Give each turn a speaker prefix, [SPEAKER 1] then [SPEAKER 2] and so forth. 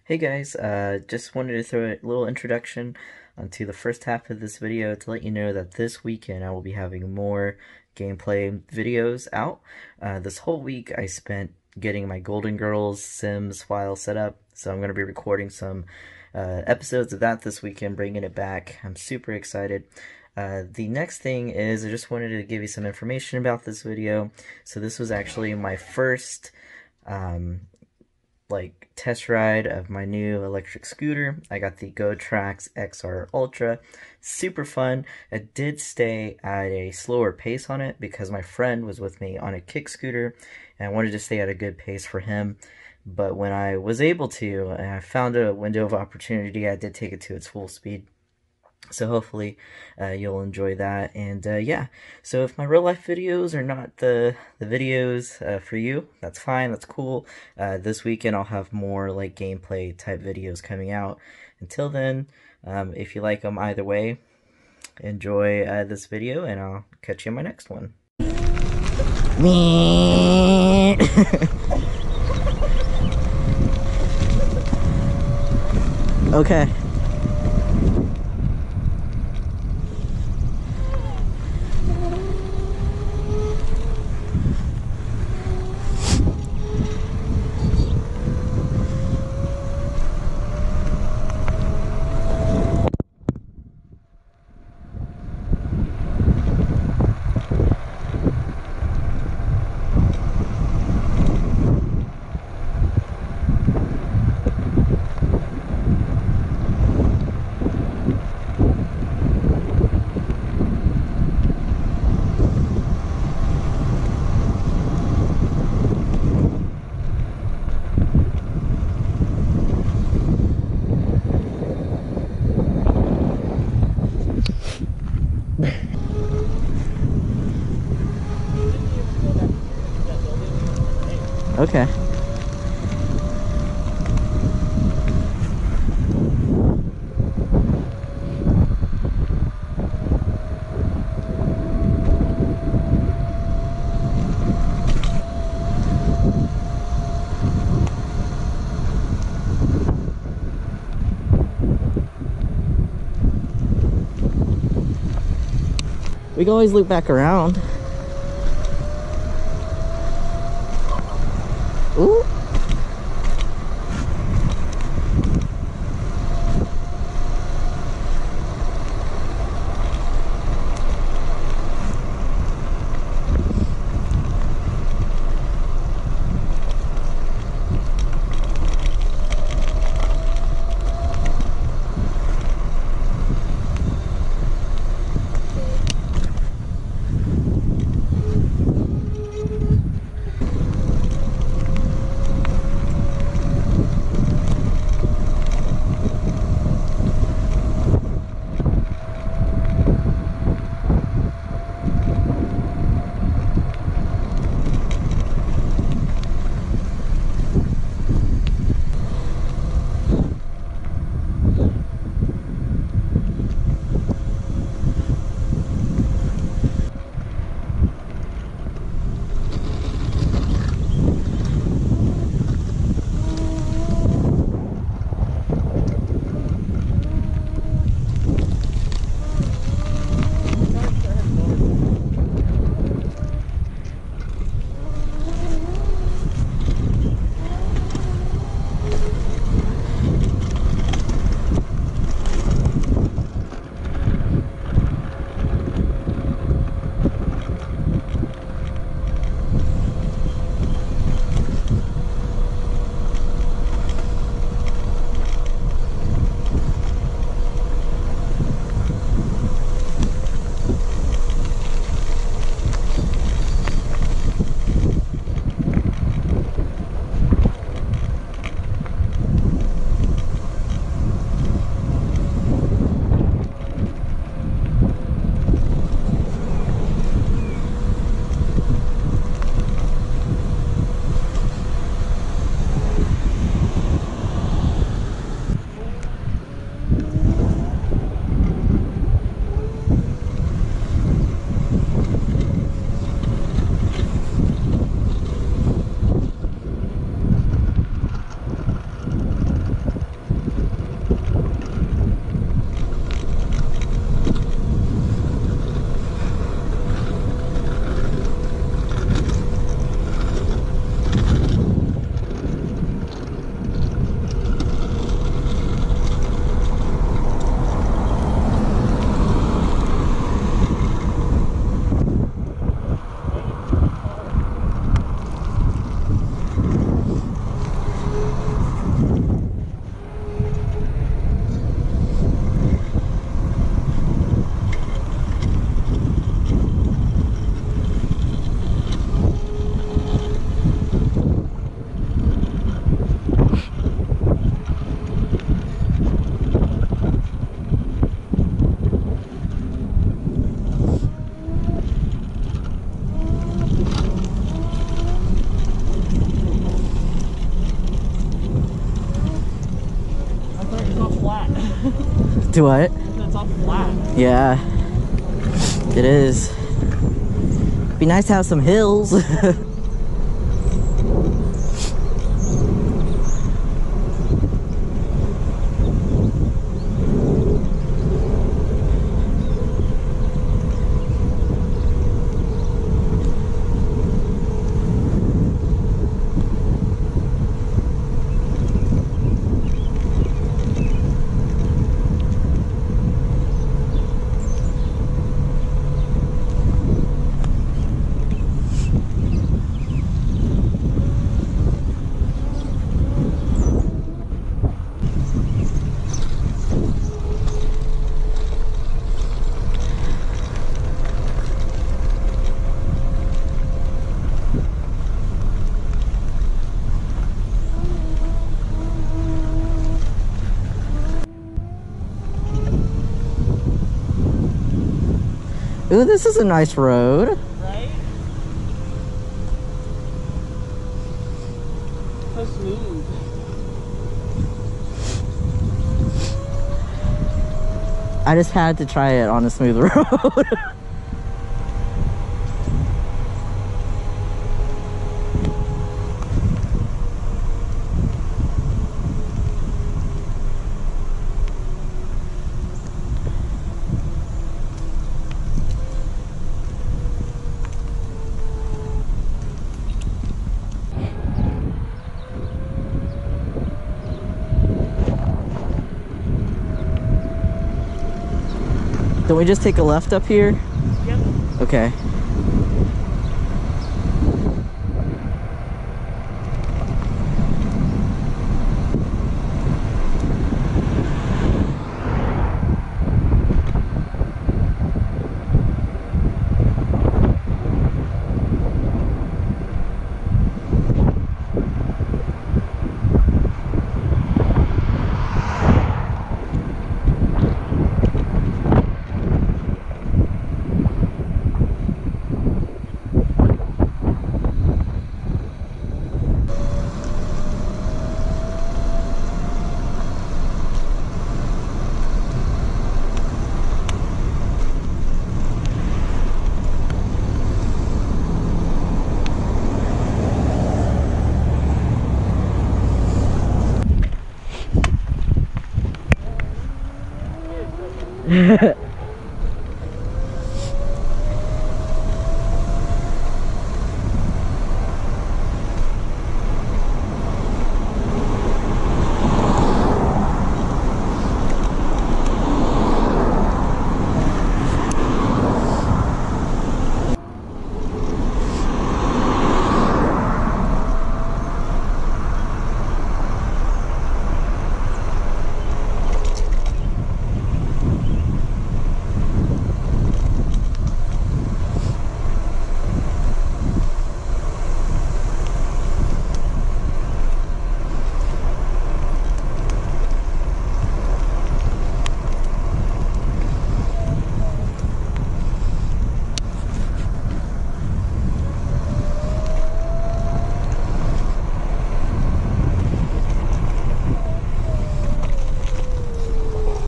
[SPEAKER 1] Hey guys, just wanted to throw a little introduction onto the first half of this video to let you know that this weekend I will be having more gameplay videos out. This whole week I spent getting my Golden Girls Sims file set up, so I'm going to be recording some episodes of that this weekend, bringing it back. I'm super excited. The next thing is I just wanted to give you some information about this video. So this was actually my first test ride of my new electric scooter. I got the GoTrax XR Ultra. Super fun. I did stay at a slower pace on it because my friend was with me on a kick scooter and I wanted to stay at a good pace for him. But when I was able to, and I found a window of opportunity, I did take it to its full speed. So hopefully you'll enjoy that. And yeah, so if my real life videos are not the videos for you, that's fine, that's cool. This weekend I'll have more like gameplay type videos coming out. Until then, if you like them either way, enjoy this video and I'll catch you in my next one. Okay. Okay. We can always loop back around. Ooh.
[SPEAKER 2] It's all flat.
[SPEAKER 1] Do what?
[SPEAKER 2] It's all flat.
[SPEAKER 1] Yeah, it is. Be nice to have some hills. Ooh, this is a nice road.
[SPEAKER 2] Right? So smooth.
[SPEAKER 1] I just had to try it on a smooth road. Don't we just take a left up here?
[SPEAKER 2] Yep.
[SPEAKER 1] Okay.